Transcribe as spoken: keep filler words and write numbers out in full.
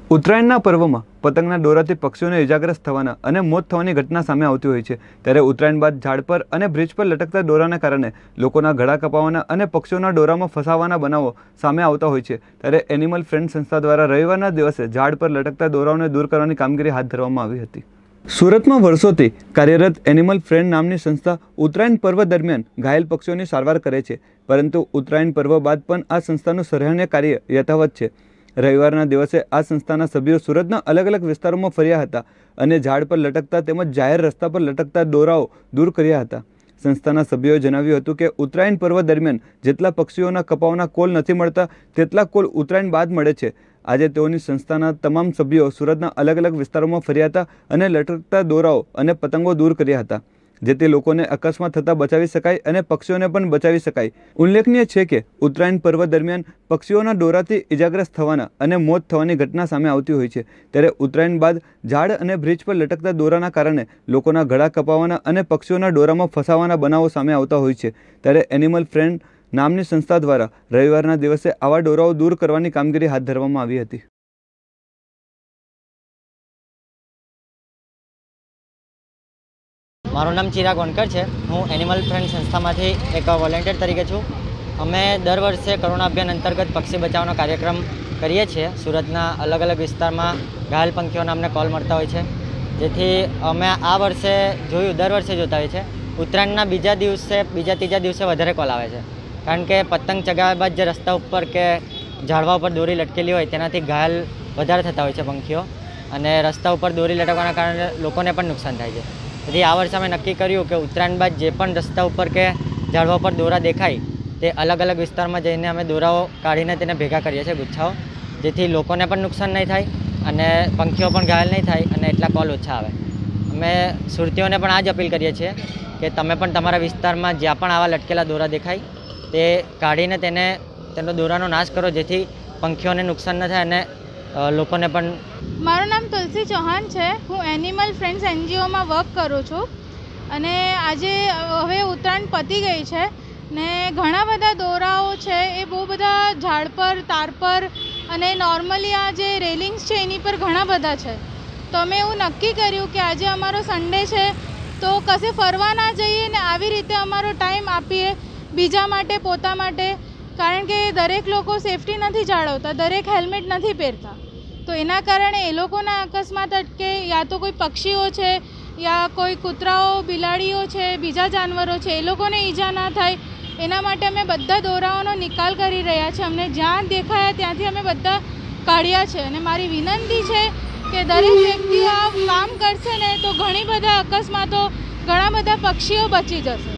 ઉત્તરાયણના પર્વમાં પતંગના દોરાથી પક્ષીઓને ઇજાગ્રસ્ત થવાના અને મોત થવાની ઘટના સામે આવતી હોય છે। ત્યારે ઉત્તરાયણ બાદ ઝાડ પર અને બ્રિજ પર લટકતા દોરાના કારણે લોકોના ગળા કપાવાના અને પક્ષીઓના દોરામાં ફસાવાના બનાવો સામે આવતા હોય છે। ત્યારે એનિમલ ફ્રેન્ડ સંસ્થા દ્વારા રવિવારના દિવસે ઝાડ પર લટકતા દોરાઓને દૂર કરવાની કામગીરી હાથ ધરવામાં આવી હતી। સુરતમાં વર્ષોથી કાર્યરત એનિમલ ફ્રેન્ડ નામની સંસ્થા ઉત્તરાયણ પર્વ દરમિયાન ઘાયલ પક્ષીઓની સારવાર કરે છે, પરંતુ ઉત્તરાયણ પર્વ બાદ પણ આ સંસ્થાનું સરાહનીય કાર્ય યથાવત છે। રવિવારના દિવસે આ સંસ્થાના સભ્યો સુરતના અલગ અલગ વિસ્તારોમાં ફર્યા હતા અને ઝાડ પર લટકતા તેમજ જાહેર રસ્તા પર લટકતા દોરાઓ દૂર કર્યા હતા। સંસ્થાના સભ્યોએ જણાવ્યું હતું કે ઉત્તરાયણ પર્વ દરમિયાન જેટલા પક્ષીઓના કપાવના કોલ નથી મળતા તેટલા કોલ ઉત્તરાયણ બાદ મળે છે। આજે તેઓની સંસ્થાના તમામ સભ્યો સુરતના અલગ અલગ વિસ્તારોમાં ફર્યા હતા અને લટકતા દોરાઓ અને પતંગો દૂર કર્યા હતા, જેથી લોકોને અકસ્માત થતાં બચાવી શકાય અને પક્ષીઓને પણ બચાવી શકાય। ઉલ્લેખનીય છે કે ઉત્તરાયણ પર્વ દરમિયાન પક્ષીઓના દોરાથી ઇજાગ્રસ્ત થવાના અને મોત થવાની ઘટના સામે આવતી હોય છે। ત્યારે ઉત્તરાયણ બાદ ઝાડ અને બ્રિજ પર લટકતા દોરાના કારણે લોકોના ગળા કપાવાના અને પક્ષીઓના દોરામાં ફસાવાના બનાવો સામે આવતા હોય છે। ત્યારે એનિમલ ફ્રેન્ડ નામની સંસ્થા દ્વારા રવિવારના દિવસે આવા દોરાઓ દૂર કરવાની કામગીરી હાથ ધરવામાં આવી હતી। મારું નામ ચિરાગ વણકર છે। હું એનિમલ ફ્રેન્ડ સંસ્થામાંથી એક વોલેન્ટિયર તરીકે છું। અમે દર વર્ષે કરુણા અભિયાન અંતર્ગત પક્ષી બચાવનો કાર્યક્રમ કરીએ છીએ। સુરતના અલગ અલગ વિસ્તારમાં ઘાયલ પંખીઓના અમને કોલ મળતા હોય છે, જેથી અમે આ વર્ષે જોયું, દર વર્ષે જોતા હોય છે ઉત્તરાયણના બીજા દિવસે બીજા ત્રીજા દિવસે વધારે કોલ આવે છે, કારણ કે પતંગ ચગાવ્યા બાદ જે રસ્તા ઉપર કે ઝાડવા ઉપર દોરી લટકેલી હોય તેનાથી ઘાયલ વધારે થતા હોય છે પંખીઓ, અને રસ્તા ઉપર દોરી લટકવાના કારણે લોકોને પણ નુકસાન થાય છે। તેથી આ વર્ષે અમે નક્કી કર્યું કે ઉત્તરાયણ બાદ જે પણ રસ્તા ઉપર કે ઝાડવા પર દોરા દેખાય તે અલગ અલગ વિસ્તારમાં જઈને અમે દોરાઓ કાઢીને તેને ભેગા કરીએ છીએ, ગુચ્છાઓ, જેથી લોકોને પણ નુકસાન નહીં થાય અને પંખીઓ પણ ઘાયલ નહીં થાય અને એટલા કોલ ઓછા આવે। અમે સુરતીઓને પણ આ જ અપીલ કરીએ છીએ કે તમે પણ તમારા વિસ્તારમાં જ્યાં પણ આવા લટકેલા દોરા દેખાય તે કાઢીને તેને તેનો દોરાનો નાશ કરો, જેથી પંખીઓને નુકસાન ન થાય અને લોકોને પણ। મારું નામ તુલસી ચૌહાણ છે। હું એનિમલ ફ્રેન્ડ્સ એનજીઓમાં વર્ક કરું છું અને આજે હવે ઉત્તરાયણ પતી ગઈ છે ને ઘણા બધા દોરાઓ છે એ બહુ બધા ઝાડ પર, તાર પર અને નોર્મલી આ જે રેલિંગ્સ છે એની પર ઘણા બધા છે। તો અમે એવું નક્કી કર્યું કે આજે અમારો સન્ડે છે તો કશે ફરવા ના જઈએ ને આવી રીતે અમારો ટાઈમ આપીએ બીજા માટે, પોતા માટે, કારણ કે દરેક લોકો સેફટી નથી જાળવતા, દરેક હેલ્મેટ નથી પહેરતા, તો એના કારણે એ લોકોના અકસ્માત અટકે, યા તો કોઈ પક્ષીઓ છે યા કોઈ કૂતરાઓ, બિલાડીઓ છે, બીજા જાનવરો છે એ લોકોને ઈજા ના થાય, એના માટે અમે બધા દોરાઓનો નિકાલ કરી રહ્યા છીએ। અમને જ્યાં દેખાયા ત્યાંથી અમે બધા કાઢ્યા છે અને મારી વિનંતી છે કે દરેક વ્યક્તિઓ આ કામ કરશે ને તો ઘણી બધા અકસ્માતો, ઘણા બધા પક્ષીઓ બચી જશે।